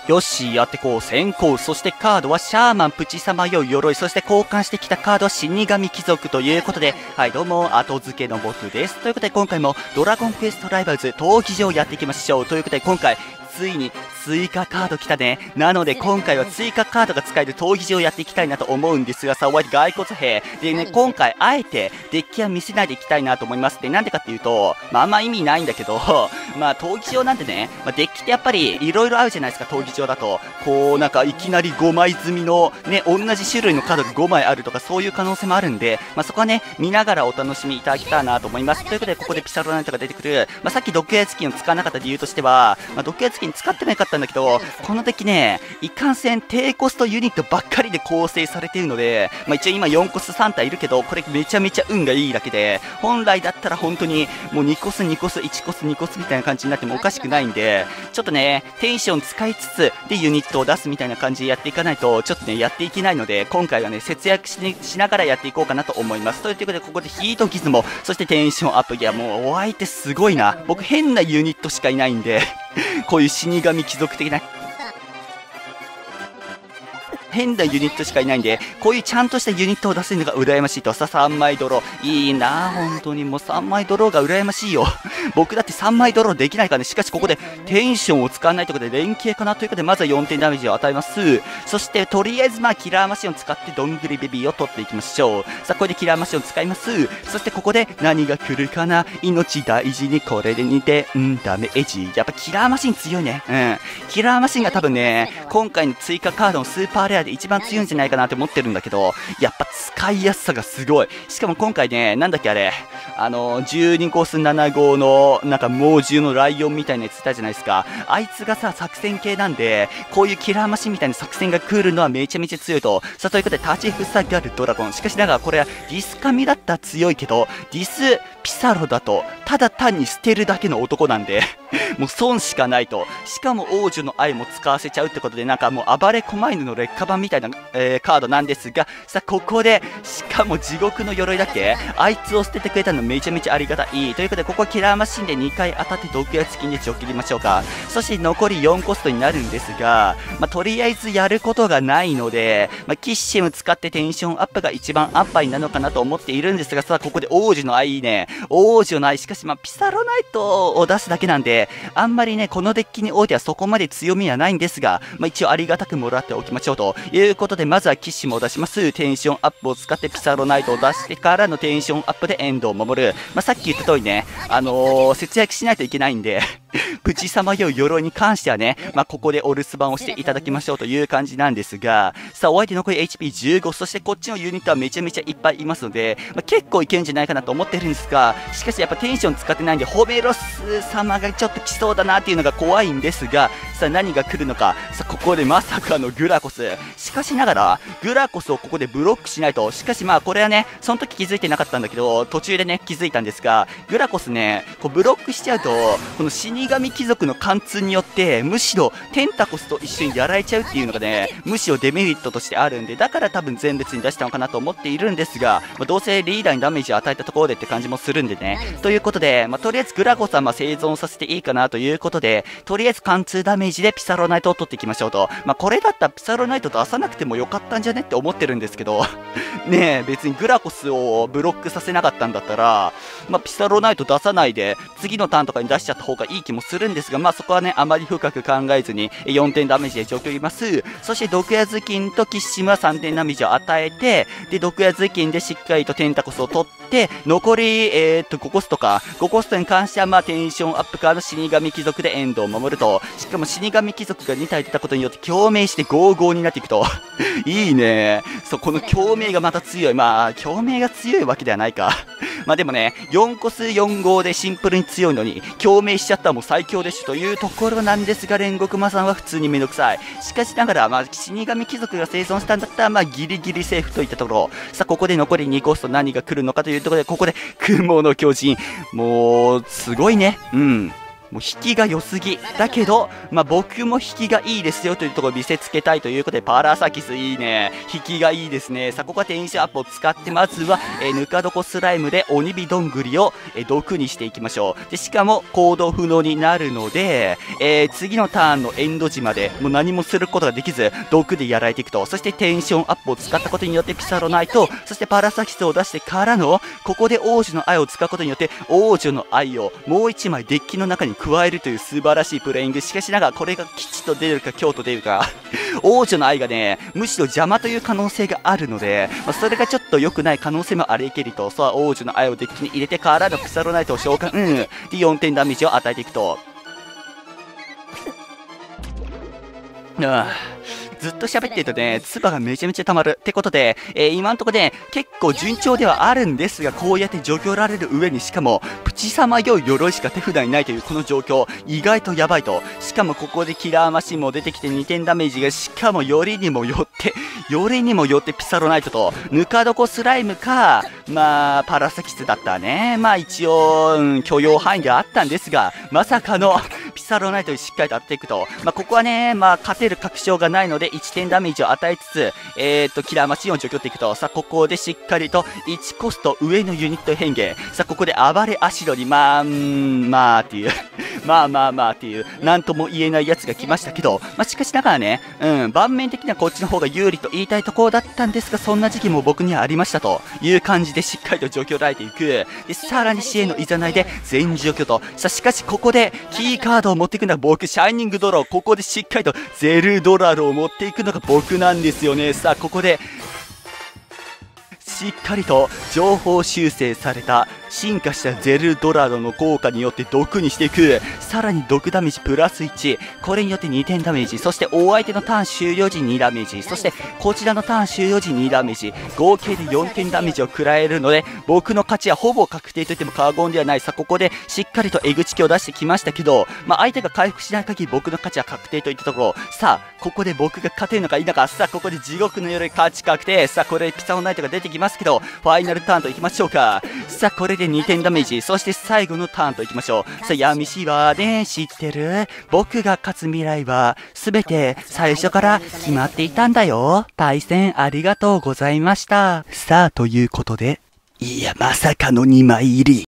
よし、やってこう。先行。そしてカードはシャーマンプチさまよう鎧。そして交換してきたカードは死神貴族ということで、はい、どうも、後付けの僕です。ということで、今回もドラゴンクエストライバルズ闘技場やっていきましょう。ということで、今回、ついに追加カード来たね。なので今回は追加カードが使える闘技場をやっていきたいなと思うんですがさ、お相手骸骨兵でね、今回あえてデッキは見せないでいきたいなと思います。で、なんでかっていうと、あんま意味ないんだけど、闘技場なんてね、デッキってやっぱり色々あるじゃないですか、闘技場だと。こうなんかいきなり5枚積みのね、同じ種類のカードが5枚あるとかそういう可能性もあるんで、そこはね、見ながらお楽しみいただけたらなと思います。ということで、ここでピサロナイトが出てくる。さっき毒矢付きを使わなかった理由としては、毒矢付きに使ってもよかったんだけど、このデッキね、いかんせん低コストユニットばっかりで構成されているので、一応今4コス3体いるけど、これめちゃめちゃ運がいいだけで、本来だったら本当にもう2コス2コス1コス2コスみたいな感じになってもおかしくないんで、ちょっとね、テンション使いつつでユニットを出すみたいな感じでやっていかないと、ちょっとね、やっていけないので、今回はね、節約しながらやっていこうかなと思います。ということで、ここでヒートギズモ、そしてテンションアップ。いや、もうお相手すごいな。僕変なユニットしかいないんで、こういう死神貴族的な変なユニットしかいないんで、こういうちゃんとしたユニットを出せるのが羨ましいと。3枚ドロー。いいなぁ、本当にもう3枚ドローが羨ましいよ。僕だって3枚ドローできないからね。しかしここでテンションを使わないということで連携かなということで、まずは4点ダメージを与えます。そして、とりあえずキラーマシンを使ってどんぐりベビーを取っていきましょう。さあ、これでキラーマシンを使います。そしてここで何が来るかな。命大事にこれで2点、ダメージ。やっぱキラーマシン強いね。キラーマシンが多分ね、今回の追加カードのスーパーレアで一番強いんじゃないかなって思ってるんだけど、やっぱ使いやすさがすごい。しかも今回ね、なんだっけあれ、12コース7号のなんか猛獣のライオンみたいなやついたじゃないですか。あいつがさ、作戦系なんで、こういうキラーマシンみたいな作戦が来るのはめちゃめちゃ強いと。さあ、ということで立ちふさがるドラゴン。しかしながらこれはディスカミだったら強いけど、ディスピサロだとただ単に捨てるだけの男なんでもう損しかないと。しかも王女の愛も使わせちゃうってことで、なんかもう暴れ狛犬の劣化版みたいな、カードなんですが、さあここでしかも地獄の鎧だっけ、あいつを捨ててくれたのめちゃめちゃありがたいということで、ここはキラーマシンで2回当たって毒矢付きに血を切りましょうか。そして残り4コストになるんですが、とりあえずやることがないので、キッシム使ってテンションアップが一番アッパーになるのかなと思っているんですが、さあここで王女の愛ね、王女の愛、しかしピサロナイトを出すだけなんで、あんまりね、このデッキにおいてはそこまで強みはないんですが、一応ありがたくもらっておきましょうということで、まずはキッシムを出します。テンションアップを使ってピサロナイトを出してからのテンションアップでエンドを守る。さっき言った通りね、節約しないといけないんでプチさまよう鎧に関してはね、ここでお留守番をしていただきましょうという感じなんですが、さあお相手残り HP15、そしてこっちのユニットはめちゃめちゃいっぱいいますので、結構いけるんじゃないかなと思ってるんですが、しかしやっぱテンション使ってないんでホメロス様がちょっと来そうだなっていうのが怖いんですが、さあ何が来るのか。さあここでまさかのグラコス。しかしながらグラコスをここでブロックしないと。しかしこれはね、その時気づいてなかったんだけど、途中でね気づいたんですが、グラコスね、こうブロックしちゃうとこの死神貴族の貫通によってむしろテンタコスと一緒にやられちゃうっていうのがね、むしろデメリットとしてあるんで、だから多分前列に出したのかなと思っているんですが、どうせリーダーにダメージを与えたところでって感じもするんでね。ということで、とりあえずグラコスは生存させていいかなということで、とりあえず貫通ダメージでピサロナイトを取っていきましょうと。これだったらピサロナイト出さなくてもよかったんじゃねって思ってるんですけどねえ、別にグラコスをブロックさせなかったんだったら、ピサロナイト出さないで次のターンとかに出しちゃった方がいい気もするんですが、そこはねあまり深く考えずに4点ダメージで除去ります。そして毒矢頭巾とキッシムは3点ダメージを与えて、で毒矢頭巾でしっかりとテンタコスを取って、残り5コストか、5コストに関してはテンションアップからの死神貴族でエンドを守ると。しかも死神貴族が2体出たことによって共鳴して55になっていくといいね。そう、この共鳴がまた強い。共鳴が強いわけではないかでもね、4コス4号でシンプルに強いのに共鳴しちゃったらもう最強でしょというところなんですが、煉獄魔さんは普通にめんどくさい。しかしながら死神貴族が生存したんだったらギリギリセーフといったところ。さあここで残り2コスト何が来るのかというところで、ここで雲の巨人、もうすごいね。 もう引きが良すぎ。だけど、僕も引きがいいですよというところを見せつけたいということで、パラサキスいいね。引きがいいですね。さあ、ここはテンションアップを使って、まずは、ぬか床スライムで鬼火どんぐりを、毒にしていきましょう。で、しかも行動不能になるので、次のターンのエンド時まで、もう何もすることができず、毒でやられていくと。そしてテンションアップを使ったことによってピサロナイト、そしてパラサキスを出してからの、ここで王子の愛を使うことによって、王女の愛をもう1枚デッキの中に加えるという素晴らしいプレイング。しかしながらこれが吉と出るか凶と出るか王女の愛がね、むしろ邪魔という可能性があるので、それがちょっと良くない可能性もありけると、さあ王女の愛をデッキに入れてからのピサロナイトを召喚、で4点ダメージを与えていくと。ずっと喋ってるとね、唾がめちゃめちゃ溜まる。ってことで、今んとこね、結構順調ではあるんですが、こうやって除去られる上に、しかも、プチさまよい鎧しか手札にないというこの状況、意外とやばいと。しかもここでキラーマシンも出てきて2点ダメージが、しかもよりにもよってピサロナイトと、ぬか床スライムか、パラサキスだったね。一応、許容範囲ではあったんですが、まさかの、ピサロナイトにしっかりと当てていくと。ここはね、勝てる確証がないので、1点ダメージを与えつつ、キラーマシンを除去っていくと。さあ、ここでしっかりと1コスト上のユニット変形。さあ、ここで暴れアシロに、っていう。っていう、なんとも言えないやつが来ましたけど、しかしながらね、盤面的にはこっちの方が有利と言いたいところだったんですが、そんな時期も僕にはありましたという感じでしっかりと除去られていく。で、さらに支援のいざないで全除去と。さあ、しかしここでキーカードを持っていくのは僕、シャイニングドラーをここでしっかりとゼルドラルを持っていくのが僕なんですよね。さあ、ここでしっかりと情報修正された進化したゼルドラドの効果によって毒にしていく。さらに毒ダメージプラス1、これによって2点ダメージ、そして大相手のターン終了時2ダメージ、そしてこちらのターン終了時2ダメージ、合計で4点ダメージを食らえるので、僕の勝ちはほぼ確定といっても過言ではない。さあ、ここでしっかりと江口家を出してきましたけど、相手が回復しない限り僕の勝ちは確定といったところ。さあ、ここで僕が勝てるのか否か。さあ、ここで地獄の夜勝ち確定。さあ、これピサロナイトが出てきますけど、ファイナルターンといきましょうか。さあ、これで2点ダメージ、そして最後のターンといきましょう。さあ、闇シワで知ってる？僕が勝つ未来は全て最初から決まっていたんだよ。対戦ありがとうございました。さあ、ということで、いや、まさかの2枚入り。